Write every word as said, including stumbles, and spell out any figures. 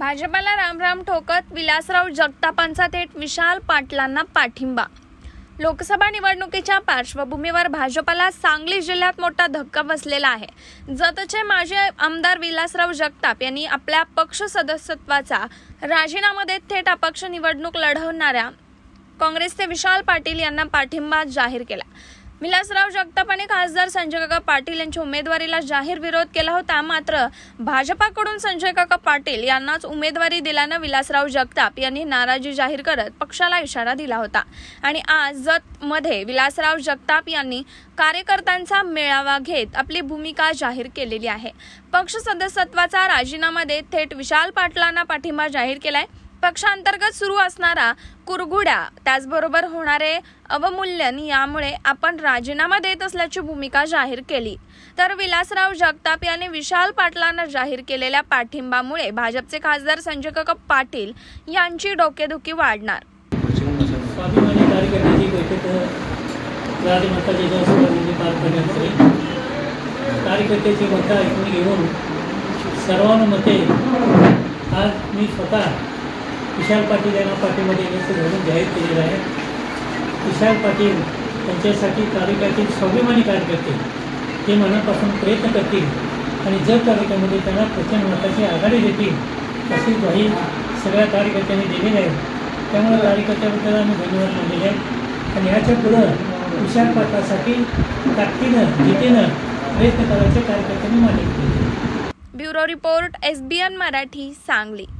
भाजपाला रामराम ठोकत विलासराव जगतापांचा थेट विशाल पाटलांना पाठिंबा। लोकसभा निवडणुकीच्या पार्श्वभूमीवर भाजपाला सांगली जिल्ह्यात मोठा धक्का बसलेला आहे। जतचे माजी आमदार विलासराव जगताप यांनी आपल्या पक्ष सदस्यत्वाचा राजीनामा देत थेट अपक्ष निवडणूक लढवणाऱ्या काँग्रेसचे विशाल पाटील यांना पाठिंबा जाहीर केला। विलासराव जगतापांनी खासदार संजय काका पाटील यांच्या उमेदवारीला जाहीर विरोध केला होता, मात्र भाजपाकडून संजय काका पाटील यांनाच उमेदवारी दिल्यानं विलासराव जगताप यांनी नाराजी जाहीर करत पक्षाला इशारा दिला होता आणि आज जत मध्ये विलासराव जगताप यांनी कार्यकर्त्यांचा मेळावा घेत आपली भूमिका जाहीर केलेली आहे। पक्ष सदस्यत्वाचा राजीनामा देत थेट विशाल पाटलांना पाठिंबा जाहीर केलाय। पक्षांतर्गत सुरू असणारा कुरघुड्या त्याचबरोबर होणारे अवमूल्यन यामुळे आपण राजीनामा देत असल्याची भूमिका जाहीर केली। तर विलासराव जगताप यांनी विशाल पाटलांना जाहीर केलेल्या पाठिंबामुळे भाजपचे खासदार संजय काका पाटील यांची डोकेदुखी वाढणार। स्वाभिमानी कार्यकर्त्यांची बैठक कार्यकर्त्याची मतं ऐकून घेऊन सर्वानुमते आज मी स्वतः विशाल पाटील यांना पाठिंबा देण्याचं धोरण जाहीर केलेलं आहे। विशाल पाटील त्यांच्यासाठी कार्यकर्ते स्वाभिमानी कार्यकर्ते ते मनापासून प्रयत्न करतील आणि जर तालुक्यामध्ये त्यांना प्रचंड मताची आघाडी देतील अशी ग्वाही सगळ्या कार्यकर्त्यांनी दिलेली आहे। त्यामुळे कार्यकर्त्याबद्दल आम्ही धन्यवाद मानलेले आहेत आणि ह्याच्या पुढं विशाल पाटलासाठी ताकदीनं जिद्दीनं प्रयत्न करायचे कार्यकर्त्यांनी मान्य केले। Bureau report S B N Marathi Sangli.